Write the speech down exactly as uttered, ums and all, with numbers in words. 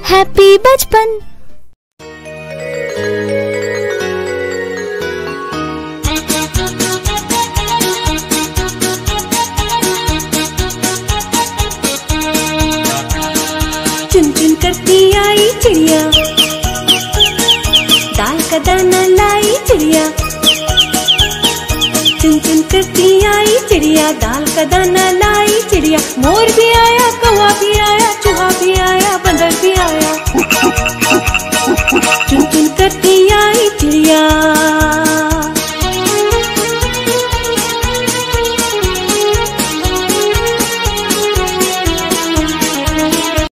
Happy बचपन। चुन चुन करती आई चिड़िया, दाल का दाना लाई चिड़िया। चुन चुन करती आई चिड़िया, दाल का दाना लाई चिड़िया। मोर भी आया, कौवा भी आया, चूहा भी आया, बंदर भी आया। चुन चुन करती आई चिड़िया।